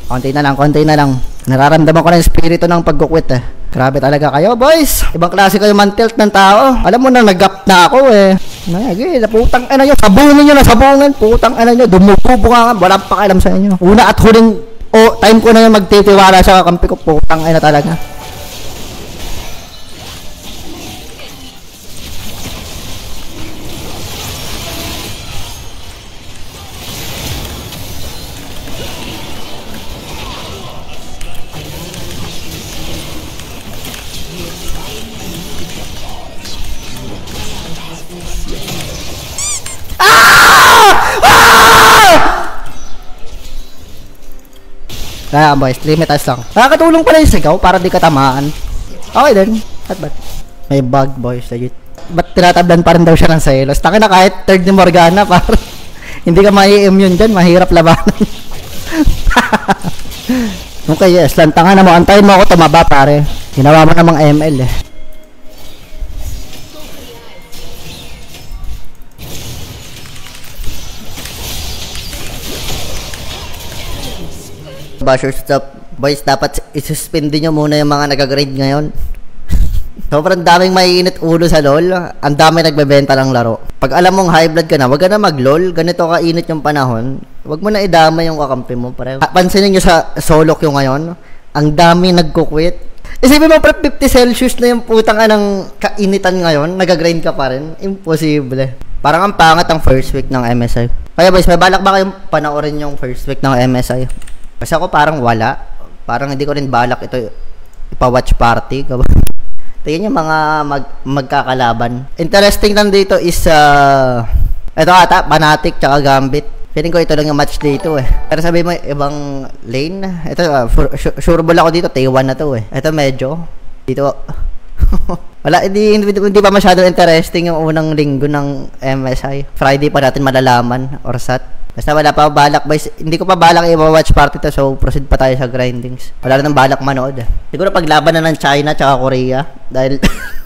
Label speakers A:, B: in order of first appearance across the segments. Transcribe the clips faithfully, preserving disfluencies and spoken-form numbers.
A: Konti na lang, konti na lang. Nararamdaman ko na yung spirito ng pag-quit eh. Grabe talaga kayo, boys. Ibang klase kayo man tilt ng tao. Alam mo na, nag-gap na ako eh. Nagay, putang ina nyo. Sabungin nyo na, sabungin. Putang ina nyo. Dumububo nga nga. Walang pakialam sa inyo. Una at huling oh, time ko na yung magtitiwala sa kakampi ko. Putang ina talaga. Kaya boys, limitas lang. Nakakatulong pala yung sigaw para di ka tamaan. Okay din. At ba't? May bug boys, legit. Ba't tinatablan pa rin daw siya ng Sylas? Taka na kahit third ni Morgana para hindi ka mai-immune dyan, mahirap labanan. Okay, yes. Lantanga na mo. Antayin mo ako tumaba pare. Ginawa mo namang M L eh. Bashers up, boys, dapat isuspend nyo muna yung mga nag-grade ngayon. Sobrang daming maiinit ulo sa LOL. Ang dami nagbebenta ng laro. Pag alam mong high blood ka na, wag ka na mag-LOL. Ganito kainit yung panahon. Wag mo na idama yung kakampi mo. Pare. Pansinin nyo sa solo queue ngayon, ang dami nagko-quit. Isipin mo, pre, fifty Celsius na yung putang ng kainitan ngayon, nag-grind ka pa rin. Imposible. Parang ang pangat ang first week ng M S I. Kaya boys, may balak ba kayong panoorin yung first week ng M S I? Kasi ako parang wala. Parang hindi ko rin balak ito ipa-watch party. Tingnan nyo mga mag magkakalaban. Interesting lang dito is uh, ito ata, Fnatic tsaka Gambit. Feeling ko ito lang yung match dito eh. Pero sabi mo ibang lane. Ito, uh, sure, sure ball ako dito. T one na to eh. Ito medyo. Dito. Wala, hindi, hindi, hindi pa masyado interesting yung unang linggo ng M S I. Friday pa natin malalaman or sat. Basta wala pa balak boys. Hindi ko pa balak i-watch party to, so proceed pa tayo sa grindings. Wala na ng balak manood. Siguro paglaban na ng China tsaka Korea dahil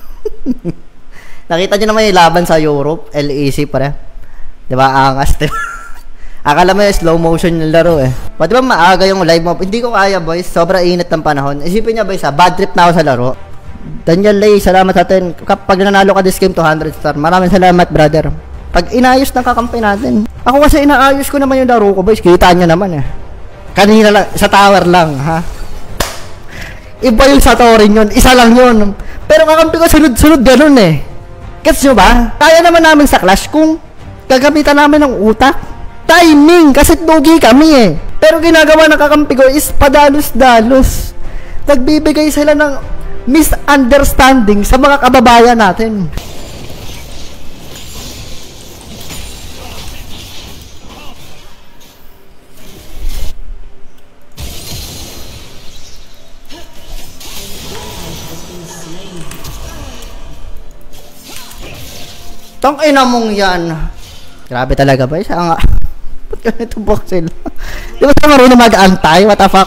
A: nakita niyo naman yung laban sa Europe, L E C pare. 'Di ba? Angas, 'di ba? Akala mo yung slow motion yung laro eh. Pwede ba maaga yung live mo? Hindi ko kaya boys. Sobrang init ng panahon. Isipin niya boys ha, bad trip na ako sa laro. Daniel Lay, salamat sa atin. Kapag nanalo ka this game two hundred star. Maraming salamat brother. Pag inayos ng kakampi natin. Ako kasi inaayos ko naman yung laro ko, boys. Kita nyo naman eh. Kanina lang, sa tower lang, ha? Iba yung sa torin yun. Isa lang yun. Pero kakampi ko sunod-sunod ganun eh. Gets nyo ba? Kaya naman namin sa clash kung gagamitan namin ng utak. Timing, kasi dugi kami eh. Pero ginagawa ng kakampi ko is padalos-dalos. Nagbibigay sila ng misunderstanding sa mga kababayan natin. Tang ina mong yan. Grabe talaga ba? Isa nga. Ba't ganito box sila? Di ba sa marunong mag-antay? What the fuck?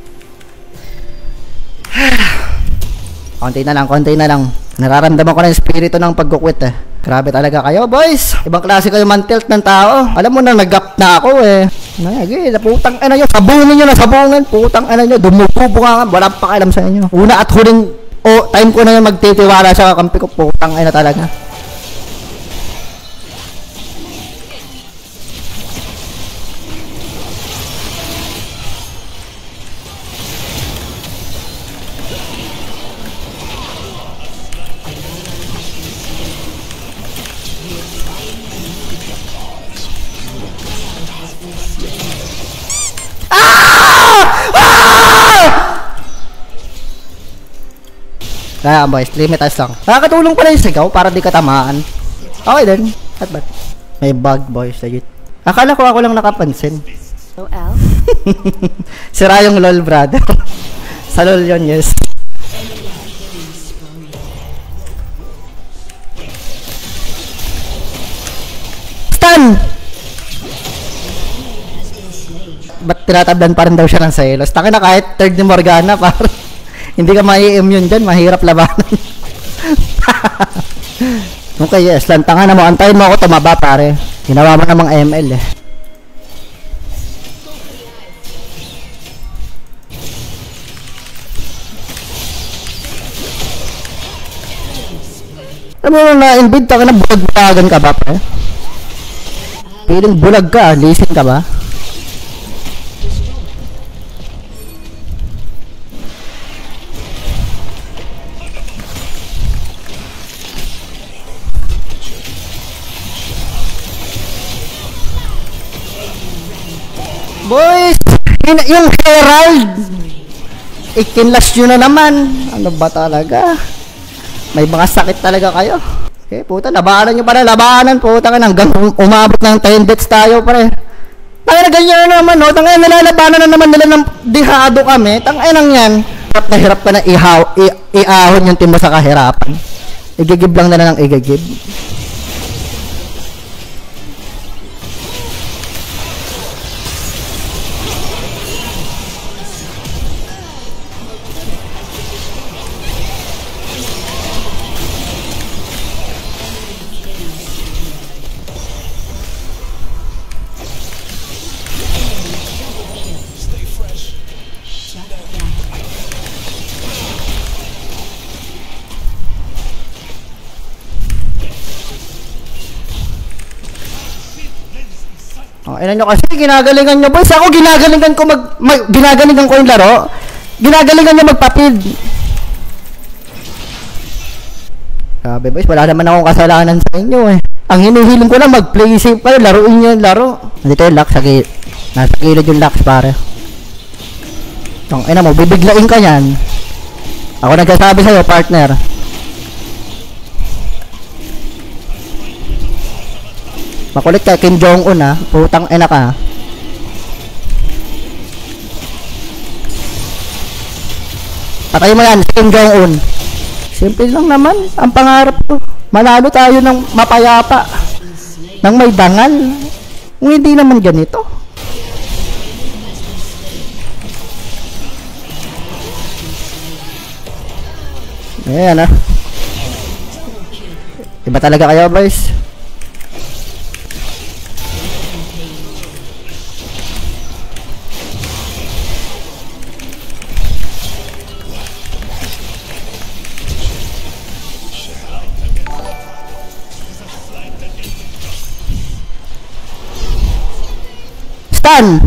A: Konti na lang, konti na lang. Nararamdaman ko na yung spirito ng pag-quit eh. Grabe talaga kayo, boys. Ibang klase kayo man tilt ng tao. Alam mo na, nag-gap na ako eh. Nagay, putang ina nyo. Sabungin nyo na, sabungin. Putang ina nyo. Dumububo nga nga. Walang pakialam sa inyo. Una at huling oh, time ko na yung magtitiwala sa kakampi ko. Putang ina talaga. Kaya boys, limitas lang. Nakakatulong pala yung sigaw para di ka tamaan. Okay din. At ba't? May bug boys, legit. Akala ko ako lang nakapansin.
B: O L?
A: Sira yung LOL brother. Sa LOL yun, yes. Stun! Ba't tinatablan pa rin daw siya ng Sylas? Taka na kahit third ni Morgana para hindi ka mai-immune dyan, mahirap labanan. Okay, yes. Lantanga na mo. Antayin mo ako tumaba, pare. Ginawa mo namang M L eh. Alam mo na na-invade ka na bulag-bulagan ka ba, pre? Piling bulag ka, lisin ka ba? Boys, yung Herald, ikinlas nyo na naman. Ano ba talaga? May mga sakit talaga kayo. Okay, puta, labanan nyo pare, labanan, puta ka, hanggang umabot ng ten deaths tayo, pare. Tangina, ganyan na naman, no? Tangina, nilalabanan na naman nila ng dihado kami. Tangina nang yan. Hirap na hirap ka na ihaw, i- iahon yung team mo sa kahirapan. Igigib lang na lang ng igigib. Oh, ilan nyo kasi ginagalingan nyo, boys. Ako ginagalingan ko mag, mag ginagalingan ko yung laro. Ginagalingan nyo magpapid. Sabi, boys, wala naman akong kasalanan sa inyo eh. Ang hinihiling ko lang mag-play safe kayo, laruin nyo yung laro. Nandito yung Lux, sa gilid. Nasa gilid yung Lux, pare. Ang ina mo, bibiglain ka yan. Ako nagsasabi sa'yo, partner. Makulit ka, Kim Jong-un ha. Putang ina ka. Patay mo yan, Kim Jong-un. Simple lang naman. Ang pangarap ko. Manalo tayo ng mapayapa. Nang may dangal. Kung hindi naman ganito. Ayan ha. Iba talaga kayo, boys. Stun!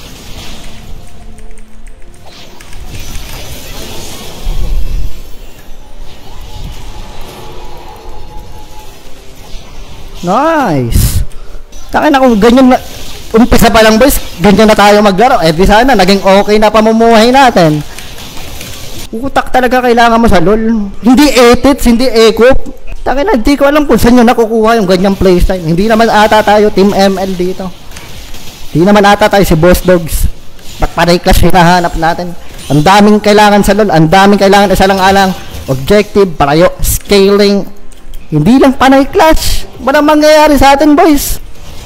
A: Nice! Takin na kung ganyan na, umpisa pa lang boys, ganyan na tayo maglaro. Eh di sana, naging okay na pamumuhay natin. Utak talaga kailangan mo sa LoL. Hindi edits, hindi equip. Takin na, hindi ko alam kung saan nyo nakukuha yung ganyang playstyle. Hindi naman ata tayo Team M L dito. Hindi naman ata tayo si Boss Dogs. Ba't panay clash hinahanap natin? Ang daming kailangan sa LoL, ang daming kailangan isa lang alang objective, parayo, scaling. Hindi lang panay clash. Walang mangyayari sa atin, boys.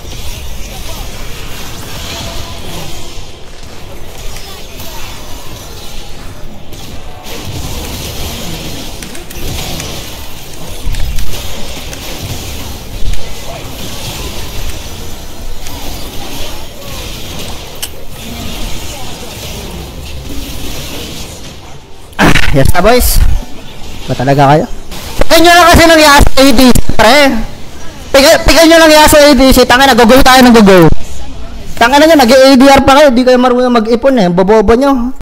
A: Yes na boys. Ba talaga kayo? Pigan nyo lang kasi ng Yasa A D C, pre. Pigan, pigan nyo lang Yasa A D C. Tanga na, gugo tayo ng gugo. Tanga na nyo, nag-A D R pa kayo. Di kayo marunong mag-ipon eh. Bobobo nyo.